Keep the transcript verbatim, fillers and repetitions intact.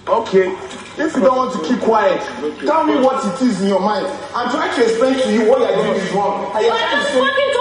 Okay. If you don't want to keep quiet, tell me what it is in your mind. I'm trying to explain to you what you're doing is wrong. I am trying to say.